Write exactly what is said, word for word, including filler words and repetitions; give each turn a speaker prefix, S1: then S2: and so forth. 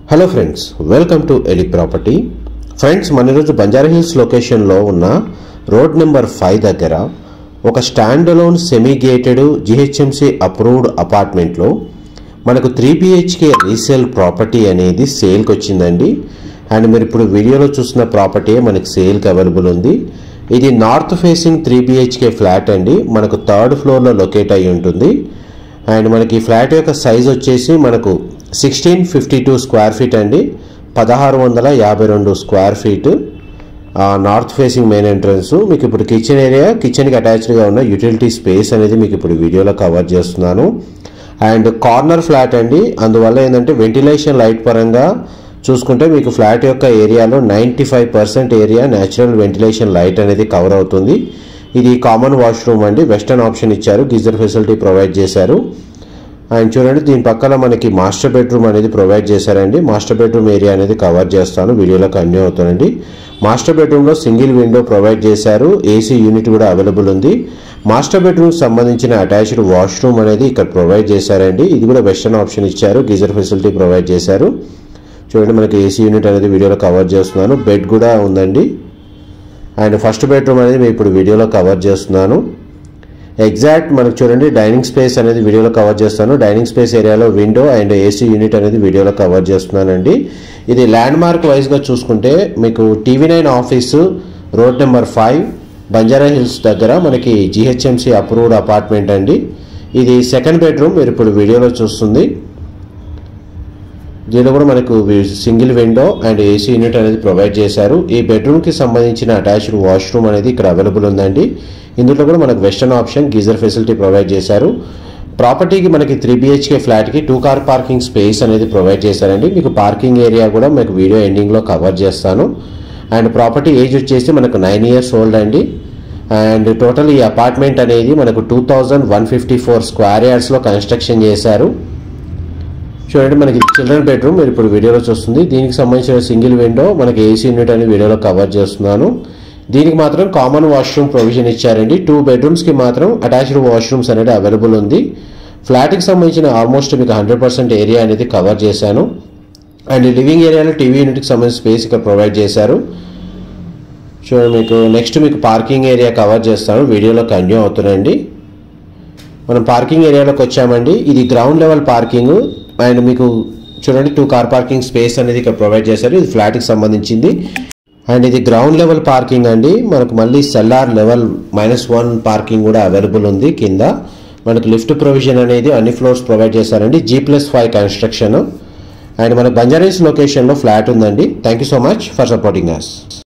S1: Hello friends, welcome to ఎలి property. Friends, మన ఈరోజు బంజారా హిల్స్ లొకేషన్లో ఉన్న రోడ్ నెంబర్ ఫైవ్ దగ్గర ఒక stand alone semi gated GHMC approved అపార్ట్మెంట్లో మనకు త్రీ బిహెచ్కే రీసేల్ ప్రాపర్టీ అనేది సేల్కి వచ్చిందండి. అండ్ మీరు ఇప్పుడు వీడియోలో చూసిన ప్రాపర్టీ మనకి సేల్కి అవైలబుల్ ఉంది. ఇది north facing three BHK flat అండి. మనకు థర్డ్ ఫ్లోర్లో లొకేట్ అయి ఉంటుంది. అండ్ మనకి ఫ్లాట్ యొక్క సైజ్ వచ్చేసి మనకు sixteen fifty two square feet అండి. పదహారు వందల యాభై రెండు square feet north facing main entrance. మీకు ఇప్పుడు కిచెన్ ఏరియా, కిచెన్కి అటాచ్డ్గా ఉన్న యూటిలిటీ స్పేస్ అనేది మీకు ఇప్పుడు వీడియోలో కవర్ చేస్తున్నాను. అండ్ కార్నర్ ఫ్లాట్ అండి. అందువల్ల ఏంటంటే వెంటిలేషన్ లైట్ పరంగా చూసుకుంటే మీకు ఫ్లాట్ యొక్క ఏరియాలో ninety five percent area natural ventilation light అనేది కవర్ అవుతుంది. ఇది కామన్ వాష్రూమ్ అండి. వెస్టర్న్ ఆప్షన్ ఇచ్చారు, గీజర్ ఫెసిలిటీ ప్రొవైడ్ చేశారు. అండ్ చూడండి, దీని పక్కన మనకి మాస్టర్ బెడ్రూమ్ అనేది ప్రొవైడ్ చేశారండి. మాస్టర్ బెడ్రూమ్ ఏరియా అనేది కవర్ చేస్తాను, వీడియోలో కంటిన్యూ అవుతానండి. మాస్టర్ బెడ్రూమ్లో సింగిల్ విండో ప్రొవైడ్ చేశారు, ఏసీ యూనిట్ కూడా అవైలబుల్ ఉంది. మాస్టర్ బెడ్రూమ్ సంబంధించిన అటాచ్డ్ వాష్రూమ్ అనేది ఇక్కడ ప్రొవైడ్ చేశారండి. ఇది కూడా వెస్టర్న్ ఆప్షన్ ఇచ్చారు, గీజర్ ఫెసిలిటీ ప్రొవైడ్ చేశారు. చూడండి, మనకి ఏసీ యూనిట్ అనేది వీడియోలో కవర్ చేస్తున్నాను. బెడ్ కూడా ఉందండి. అండ్ ఫస్ట్ బెడ్రూమ్ అనేది నేను ఇప్పుడు వీడియోలో కవర్ చేస్తున్నాను. ఎగ్జాక్ట్ మనకు చూడండి, డైనింగ్ స్పేస్ అనేది వీడియోలో కవర్ చేస్తాను. డైనింగ్ స్పేస్ ఏరియాలో విండో అండ్ ఏసీ యూనిట్ అనేది వీడియోలో కవర్ చేస్తున్నానండి. ఇది ల్యాండ్ మార్క్ వైజ్గా చూసుకుంటే మీకు TV nine office road number five Banjara Hills దగ్గర మనకి జిహెచ్ఎంసి అప్రూవ్డ్ అపార్ట్మెంట్ అండి. ఇది సెకండ్ బెడ్రూమ్ మీరు ఇప్పుడు వీడియోలో చూస్తుంది. దీనిలో కూడా మనకు single window and AC unit అనేది ప్రొవైడ్ చేశారు. ఈ బెడ్రూమ్కి సంబంధించిన అటాచ్డ్ వాష్రూమ్ అనేది ఇక్కడ అవైలబుల్ ఉందండి. ఇందులో కూడా మనకు western option geyser facility provide చేశారు. ప్రాపర్టీకి మనకి త్రీ బిహెచ్కే ఫ్లాట్కి టూ కార్ పార్కింగ్ స్పేస్ అనేది ప్రొవైడ్ చేశారండి. మీకు పార్కింగ్ ఏరియా కూడా మీకు వీడియో ఎండింగ్లో కవర్ చేస్తాను. అండ్ ప్రాపర్టీ ఏజ్ వచ్చేసి మనకు నైన్ ఇయర్స్ ఓల్డ్ అండి. అండ్ టోటల్ ఈ అపార్ట్మెంట్ అనేది మనకు two thousand one fifty four square యార్డ్స్లో కన్స్ట్రక్షన్ చేశారు. చూడండి, మనకి చిల్డ్రన్ బెడ్రూమ్ మీరు ఇప్పుడు వీడియోలో చూస్తుంది. దీనికి సంబంధించిన సింగిల్ విండో మనకి ఏసీ యూనిట్ అని వీడియోలో కవర్ చేస్తున్నాను. దీనికి మాత్రం కామన్ వాష్రూమ్ ప్రొవిజన్ ఇచ్చారండి. టూ బెడ్రూమ్స్కి మాత్రం అటాచ్డ్ వాష్రూమ్స్ అనేది అవైలబుల్ ఉంది. ఫ్లాట్కి సంబంధించిన ఆల్మోస్ట్ మీకు హండ్రెడ్ పర్సెంట్ ఏరియా అనేది కవర్ చేశాను. అండ్ లివింగ్ ఏరియాలో టీవీ యూనిట్కి సంబంధించిన స్పేస్ ఇక్కడ ప్రొవైడ్ చేశారు. చూడండి, మీకు నెక్స్ట్ మీకు పార్కింగ్ ఏరియా కవర్ చేస్తాను, వీడియోలో కంటిన్యూ అవుతుందండి. మనం పార్కింగ్ ఏరియాలోకి వచ్చామండి. ఇది గ్రౌండ్ లెవెల్ పార్కింగ్. అండ్ మీకు చూడండి, టూ కార్ పార్కింగ్ స్పేస్ అనేది ఇక్కడ ప్రొవైడ్ చేశారు. ఇది ఫ్లాట్కి సంబంధించింది. అండ్ ఇది గ్రౌండ్ లెవెల్ పార్కింగ్ అండి. మనకు మళ్ళీ cellar level minus one parking కూడా అవైలబుల్ ఉంది. కింద మనకు లిఫ్ట్ ప్రొవిజన్ అనేది అన్ని ఫ్లోర్స్ ప్రొవైడ్ చేశారండి. G plus five construction. And మనకు బంజారా హిల్స్ లొకేషన్లో ఫ్లాట్ ఉందండి. Thank you so much for supporting us.